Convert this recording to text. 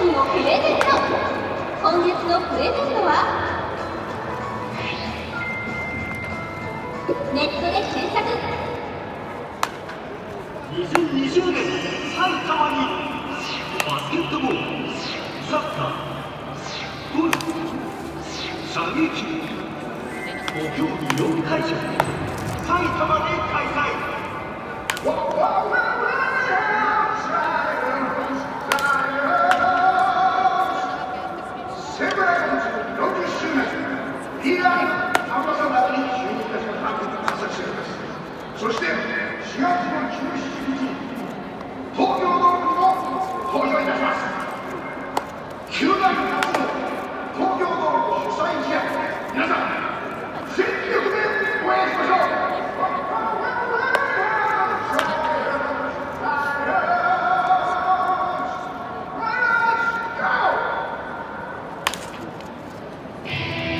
ンをプレゼント。今月のプレゼントはネットで検索。 2020年埼玉にバスケットボール、サッカー、ゴルフ、射撃、5競技4会場、埼玉で